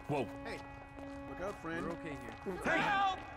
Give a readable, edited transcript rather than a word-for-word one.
Whoa. Hey, look out, friend. We're okay here. Hey! Help!